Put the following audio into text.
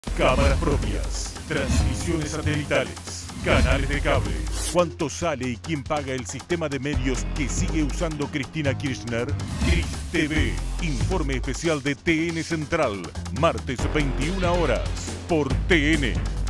Cámaras propias, transmisiones satelitales, canales de cable. ¿Cuánto sale y quién paga el sistema de medios que sigue usando Cristina Kirchner? Cris TV, informe especial de TN Central, martes 21 horas, por TN.